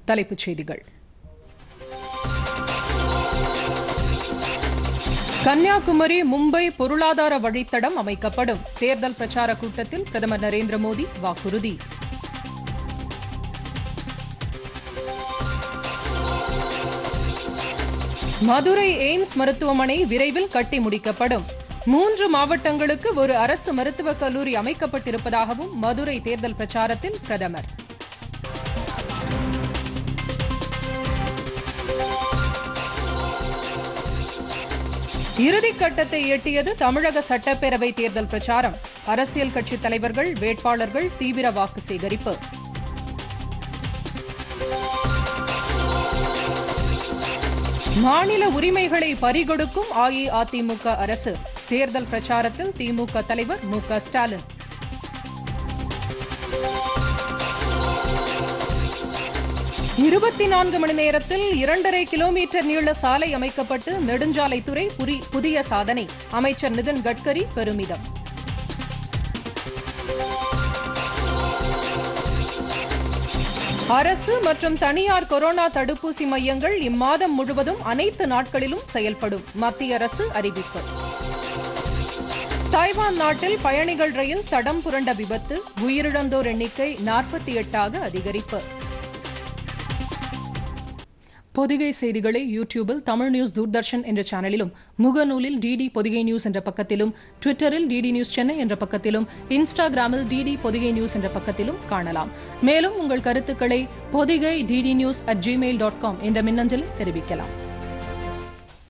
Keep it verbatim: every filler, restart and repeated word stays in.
தலைப்புச் செய்திகள். கன்னியாகுமரி மும்பை பொருளாதார வழித்தடம் அமைக்கப்படும். தேர்தல் பிரச்சார கூட்டத்தில் பிரதமர் நரேந்திர மோடி வாக்குறுதி. மதுரை எய்ம்ஸ் மருத்துவமனை விரைவில் கட்டி முடிக்கப்படும். மூன்று மாவட்டங்களுக்கு ஒரு அரசு மருத்துவக் கல்லூரி அமைக்கப்பட்டிருப்பதாகவும் மதுரை தேர்தல் பிரச்சாரத்தில் பிரதமர். இறுதிக்கட்டத்தை எட்டியது தமிழக சட்டப்பேரவை தேர்தல் பிரச்சாரம். அரசியல் கட்சித் தலைவர்கள், வேட்பாளர்கள் தீவிர வாக்கு சேகரிப்பு. மாநில உரிமைகளை பறிகொடுக்கும் அஇஅதிமுக அரசு. தேர்தல் பிரச்சாரத்தில் திமுக தலைவர் மு க ஸ்டாலின். இருபத்தி நான்கு மணி நேரத்தில் இரண்டரை கிலோமீட்டர் நீள சாலை அமைக்கப்பட்டு நெடுஞ்சாலைத்துறை புதிய சாதனை. அமைச்சர் நிதின் கட்கரி பெருமிதம். அரசு மற்றும் தனியார் கொரோனா தடுப்பூசி மையங்கள் இம்மாதம் முழுவதும் அனைத்து நாட்களிலும் செயல்படும். மத்திய அரசு அறிவிப்பு. தாய்வான் நாட்டில் பயணிகள் ரயில் தடம் புரண்ட விபத்து. உயிரிழந்தோர் எண்ணிக்கை நாற்பத்தி எட்டாக அதிகரிப்பு. பொதிகை செய்திகளை யூடியூபில் தமிழ் நியூஸ் தூர்தர்ஷன் என்ற சேனலிலும், முகநூலில் டிடி பொதிகை நியூஸ் என்ற பக்கத்திலும், ட்விட்டரில் டிடி நியூஸ் சென்னை என்ற பக்கத்திலும், இன்ஸ்டாகிராமில் டிடி பொதிகை நியூஸ் என்ற பக்கத்திலும் காணலாம். மேலும் உங்கள் கருத்துக்களை Podhigai DD news at Gmail dot com என்ற மின்னஞ்சலில் தெரிவிக்கலாம்.